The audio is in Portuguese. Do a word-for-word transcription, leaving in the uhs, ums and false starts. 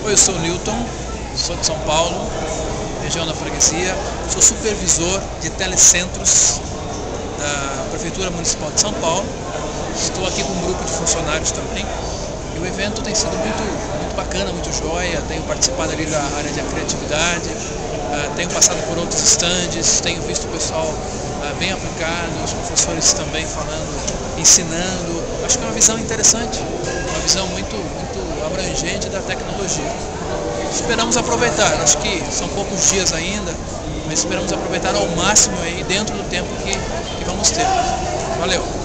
Oi, eu sou o Newton, sou de São Paulo, região da freguesia, sou supervisor de telecentros da Prefeitura Municipal de São Paulo. Estou aqui com um grupo de funcionários também. E o evento tem sido muito, muito bacana, muito joia. Tenho participado ali da área de criatividade, uh, tenho passado por outros estandes, tenho visto o pessoal uh, bem aplicado, os professores também falando, ensinando. Acho que é uma visão interessante, uma visão muito, muito abrangente da tecnologia. Esperamos aproveitar, acho que são poucos dias ainda, mas esperamos aproveitar ao máximo aí dentro do tempo que, que vamos ter. Valeu!